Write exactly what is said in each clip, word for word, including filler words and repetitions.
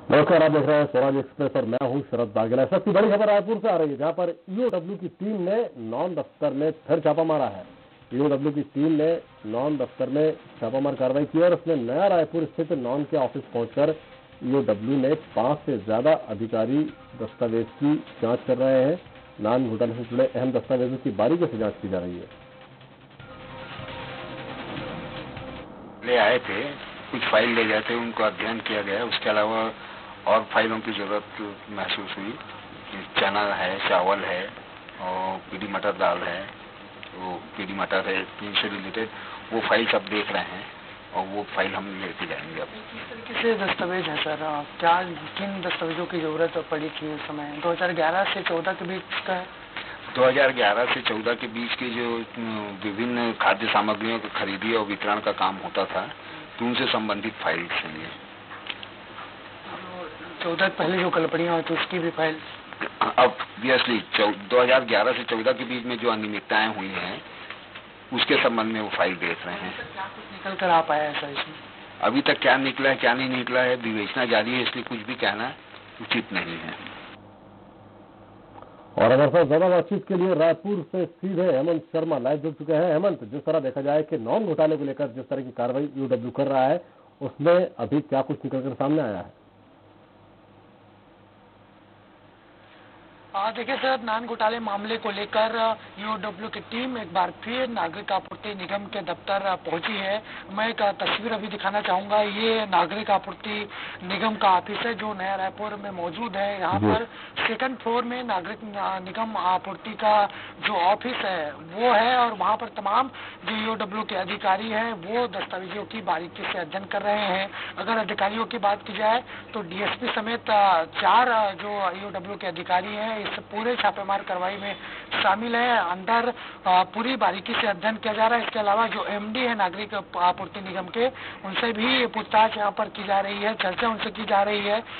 नमस्कार, आप देख रहे हैं स्वराज एक्सप्रेस और मैं हूं शरद बागेला। सबसे बड़ी खबर रायपुर से आ रही है, जहां पर ईओडब्ल्यू की टीम ने नॉन दफ्तर में फिर छापा मारा है। ईओडब्ल्यू की टीम ने नॉन दफ्तर में छापामार कार्रवाई की और उसने नया रायपुर स्थित नॉन के ऑफिस पहुंचकर ईओडब्ल्यू ने पांच से ज्यादा अधिकारी दस्तावेज की जांच कर रहे हैं। नान घोटाले से जुड़े अहम दस्तावेजों की बारीकी से जांच की जा रही है। ले आए थे, कुछ फाइल ले गए थे, उनको अध्ययन किया गया। उसके अलावा और फाइलों की जरूरत महसूस हुई। चना है, चावल है और पीली मटर दाल है, वो पीली मटर है, इनसे रिलेटेड वो फाइल सब देख रहे हैं और वो फाइल हम लेके जाएंगे। अब किस तरीके से दस्तावेज है सर? क्या किन दस्तावेजों की जरूरत पड़ी थी उस समय? दो हज़ार ग्यारह से चौदह के बीच का है। दो हज़ार ग्यारह से चौदह के बीच के जो विभिन्न खाद्य सामग्रियों की खरीदी और वितरण का काम होता था, तो उनसे संबंधित फाइल चाहिए। चौदह पहले जो गड़बड़ियां हुई थी उसकी भी फाइल? अब ऑब्वियसली दो हज़ार ग्यारह से चौदह के बीच में जो अनियमितताएं हुई हैं, उसके संबंध में वो फाइल देख रहे हैं। क्या कुछ निकल कर आ पाया है सर इसमें? अभी तक क्या निकला है, क्या नहीं निकला है, विवेचना जारी है, इसलिए कुछ भी कहना उचित नहीं है। और हमारे साथ ज्यादा बातचीत के लिए रायपुर से सीधे हेमंत शर्मा लाइव जुड़ चुके हैं। हेमंत, जिस तरह देखा जाए कि नॉन घोटाले को लेकर जिस तरह की कार्रवाई ईओडब्ल्यू कर रहा है, उसमें अभी क्या कुछ निकलकर सामने आया है? देखिए सर, नान घोटाले मामले को लेकर ईओडब्ल्यू की टीम एक बार फिर नागरिक आपूर्ति निगम के दफ्तर पहुंची है। मैं एक तस्वीर अभी दिखाना चाहूंगा। ये नागरिक आपूर्ति निगम का ऑफिस है जो नया रायपुर में मौजूद है। यहाँ पर सेकंड फ्लोर में नागरिक निगम आपूर्ति का जो ऑफिस है वो है और वहाँ पर तमाम जो ईओडब्ल्यू के अधिकारी हैं वो दस्तावेजों की बारीकी से अध्ययन कर रहे हैं। अगर अधिकारियों की बात की जाए तो डीएसपी समेत चार जो ईओडब्ल्यू के अधिकारी हैं इस पूरे छापेमार कार्रवाई में शामिल है। अंदर पूरी बारीकी से अध्ययन किया जा रहा है। इसके अलावा जो एमडी है नागरिक आपूर्ति निगम के, उनसे भी पूछताछ यहाँ पर की जा रही है, चर्चा उनसे की जा रही है।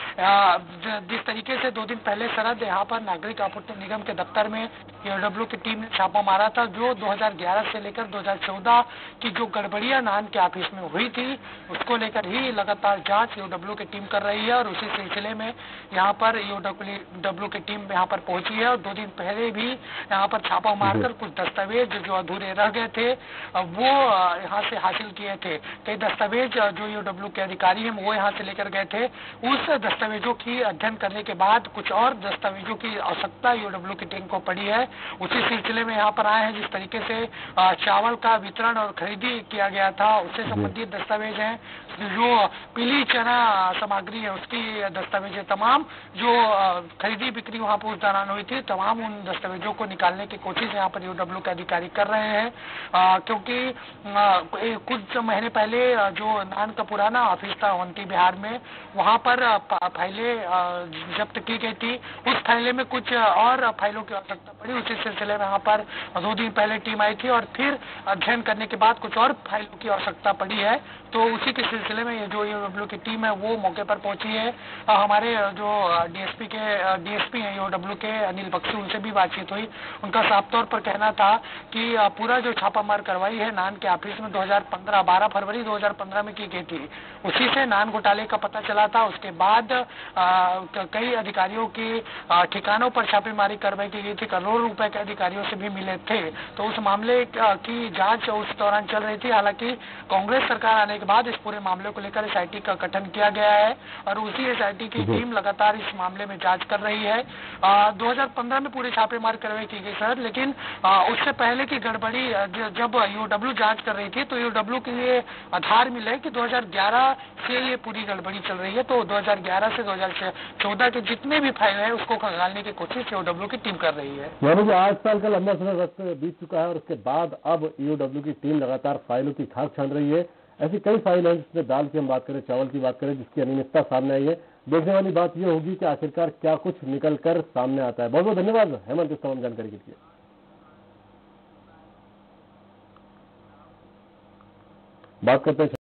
जिस तरीके से दो दिन पहले सरहद यहाँ पर नागरिक आपूर्ति निगम के दफ्तर में ईओडब्ल्यू की टीम ने छापा मारा था, जो दो हज़ार ग्यारह से लेकर दो हज़ार चौदह की जो गड़बड़ियां नान के ऑफिस में हुई थी, उसको लेकर ही लगातार जांच ईओडब्ल्यू की टीम कर रही है। और उसी सिलसिले में यहाँ पर ईओडब्ल्यू की टीम यहाँ पर पहुंची है और दो दिन पहले भी यहाँ पर छापा मारकर कुछ दस्तावेज जो अधूरे रह गए थे वो यहाँ से हासिल किए थे। कई दस्तावेज जो ईओडब्ल्यू के अधिकारी हैं वो यहाँ से लेकर गए थे। उस दस्तावेजों की अध्ययन करने के बाद कुछ और दस्तावेजों की आवश्यकता ईओडब्ल्यू की टीम को पड़ी है। उसी सिलसिले में यहाँ पर आए हैं। जिस तरीके से चावल का वितरण और खरीदी किया गया था उससे संबंधित दस्तावेज हैं, जो पीली चना सामग्री है उसकी दस्तावेज है, तमाम जो खरीदी बिक्री वहाँ पर उस दौरान हुई थी, तमाम उन दस्तावेजों को निकालने की कोशिश यहाँ पर ईओडब्ल्यू के अधिकारी कर रहे हैं। आ, क्योंकि आ, कुछ महीने पहले जो नान का पुराना ऑफिस था अवंती बिहार में, वहाँ पर फाइलें जब्त की गई थी। उस फाइले में कुछ और फाइलों की आवश्यकता पड़ी। उसी सिलसिले में यहाँ पर दो दिन पहले टीम आई थी और फिर अध्ययन करने के बाद कुछ और फाइलों की आवश्यकता पड़ी है। तो उसी के सिलसिले में ये जो ईओडब्ल्यू की टीम है वो मौके पर पहुंची है। हमारे जो डीएसपी के डीएसपी हैं ईओडब्ल्यू के अनिल बख्शी, उनसे भी बातचीत हुई। उनका साफ तौर पर कहना था कि पूरा जो छापामार कार्रवाई है नान के ऑफिस में दो हज़ार पंद्रह बारह फरवरी दो हज़ार पंद्रह में की गई थी। उसी से नान घोटाले का पता चला था। उसके बाद कई अधिकारियों की ठिकानों पर छापेमारी कार्रवाई की गई थी, करोड़ों रुपए के अधिकारियों से भी मिले थे। तो उस मामले की जांच उस दौरान चल रही थी। हालांकि कांग्रेस सरकार आने के बाद इस पूरे मामले को लेकर एसआईटी का गठन किया गया है और उसी एसआईटी की टीम लगातार इस मामले में जांच कर रही है। आ, दो हज़ार पंद्रह में पूरे छापेमार कार्रवाई की गई सर, लेकिन आ, उससे पहले की गड़बड़ी जब ईओडब्ल्यू जांच कर रही थी तो ईओडब्ल्यू के लिए आधार मिले कि दो हज़ार ग्यारह से ये पूरी गड़बड़ी चल रही है। तो दो हज़ार ग्यारह से दो हज़ार चौदह के जितने भी फाइल है उसको खंगालने की कोशिश ईओडब्ल्यू की टीम कर रही है। यानी कि आठ साल का लंबा समय वक्त बीत चुका है और उसके बाद अब ईओडब्ल्यू की टीम लगातार फाइलों की खाक छान रही है। ऐसी कई फाइल है, जिसमें दाल की हम बात करें, चावल की बात करें, जिसकी अनियमितता सामने आई है। देखने वाली बात यह होगी कि आखिरकार क्या कुछ निकलकर सामने आता है। बहुत बहुत धन्यवाद हेमंत इस तमाम जानकारी के लिए। बात करते हैं